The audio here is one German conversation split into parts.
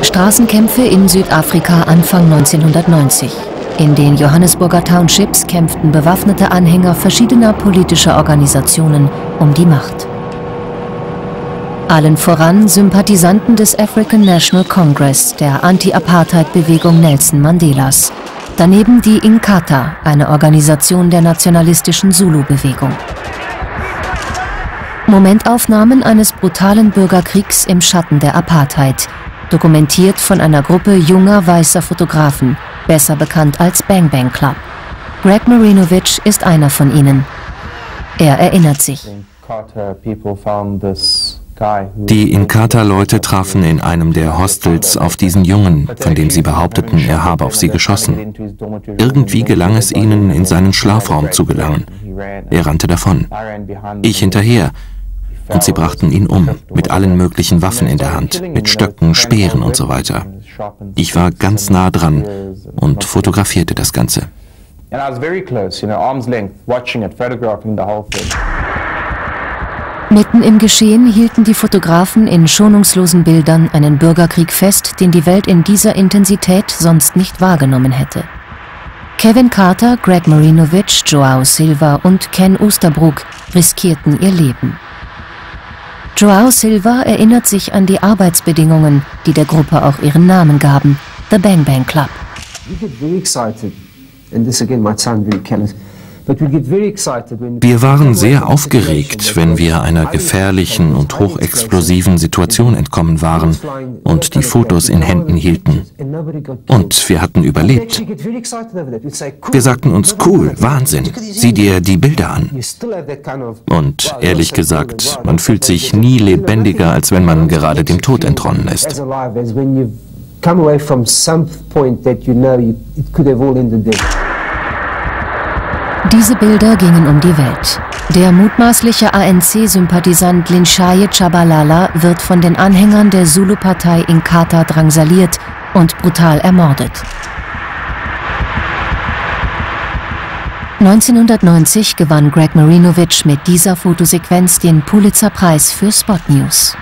Straßenkämpfe in Südafrika Anfang 1990. In den Johannesburger Townships kämpften bewaffnete Anhänger verschiedener politischer Organisationen um die Macht. Allen voran Sympathisanten des African National Congress, der Anti-Apartheid-Bewegung Nelson Mandelas. Daneben die Inkatha, eine Organisation der nationalistischen Zulu-Bewegung. Momentaufnahmen eines brutalen Bürgerkriegs im Schatten der Apartheid, dokumentiert von einer Gruppe junger weißer Fotografen, besser bekannt als Bang Bang Club. Greg Marinovich ist einer von ihnen. Er erinnert sich. Die Inkatha-Leute trafen in einem der Hostels auf diesen Jungen, von dem sie behaupteten, er habe auf sie geschossen. Irgendwie gelang es ihnen, in seinen Schlafraum zu gelangen. Er rannte davon. Ich hinterher. Und sie brachten ihn um, mit allen möglichen Waffen in der Hand, mit Stöcken, Speeren und so weiter. Ich war ganz nah dran und fotografierte das Ganze. Mitten im Geschehen hielten die Fotografen in schonungslosen Bildern einen Bürgerkrieg fest, den die Welt in dieser Intensität sonst nicht wahrgenommen hätte. Kevin Carter, Greg Marinovich, João Silva und Ken Oosterbrook riskierten ihr Leben. João Silva erinnert sich an die Arbeitsbedingungen, die der Gruppe auch ihren Namen gaben, The Bang Bang Club. Wir waren sehr aufgeregt, wenn wir einer gefährlichen und hochexplosiven Situation entkommen waren und die Fotos in Händen hielten. Und wir hatten überlebt. Wir sagten uns, cool, Wahnsinn, sieh dir die Bilder an. Und ehrlich gesagt, man fühlt sich nie lebendiger, als wenn man gerade dem Tod entronnen ist. Diese Bilder gingen um die Welt. Der mutmaßliche ANC-Sympathisant Linshaye Tshabalala wird von den Anhängern der Zulu-Partei Inkatha drangsaliert und brutal ermordet. 1990 gewann Greg Marinovich mit dieser Fotosequenz den Pulitzer-Preis für Spot News.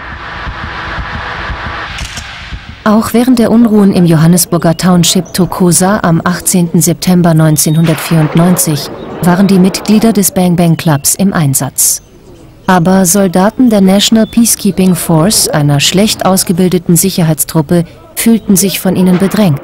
Auch während der Unruhen im Johannesburger Township Thokoza am 18. September 1994 waren die Mitglieder des Bang Bang Clubs im Einsatz. Aber Soldaten der National Peacekeeping Force, einer schlecht ausgebildeten Sicherheitstruppe, fühlten sich von ihnen bedrängt.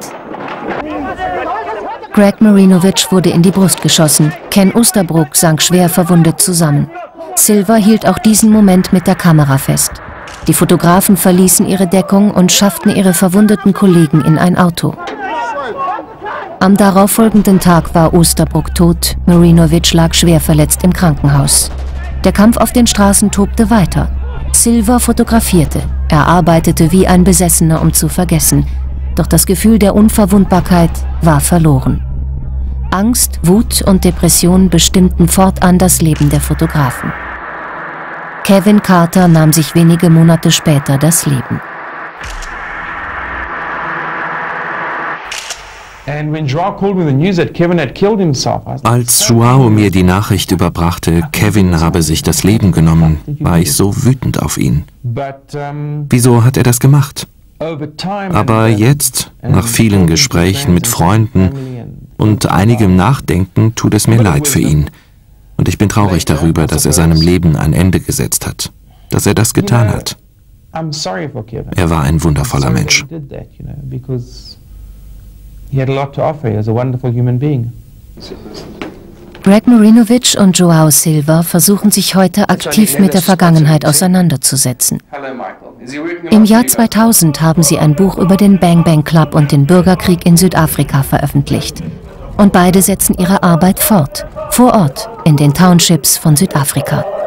Greg Marinovich wurde in die Brust geschossen, Ken Oosterbrook sank schwer verwundet zusammen. Silva hielt auch diesen Moment mit der Kamera fest. Die Fotografen verließen ihre Deckung und schafften ihre verwundeten Kollegen in ein Auto. Am darauffolgenden Tag war Oosterbrook tot, Marinovich lag schwer verletzt im Krankenhaus. Der Kampf auf den Straßen tobte weiter. Silva fotografierte, er arbeitete wie ein Besessener, um zu vergessen. Doch das Gefühl der Unverwundbarkeit war verloren. Angst, Wut und Depression bestimmten fortan das Leben der Fotografen. Kevin Carter nahm sich wenige Monate später das Leben. Als João mir die Nachricht überbrachte, Kevin habe sich das Leben genommen, war ich so wütend auf ihn. Wieso hat er das gemacht? Aber jetzt, nach vielen Gesprächen mit Freunden und einigem Nachdenken, tut es mir leid für ihn. Und ich bin traurig darüber, dass er seinem Leben ein Ende gesetzt hat, dass er das getan hat. Er war ein wundervoller Mensch. Greg Marinovich und João Silva versuchen sich heute aktiv mit der Vergangenheit auseinanderzusetzen. Im Jahr 2000 haben sie ein Buch über den Bang Bang Club und den Bürgerkrieg in Südafrika veröffentlicht. Und beide setzen ihre Arbeit fort, vor Ort, in den Townships von Südafrika.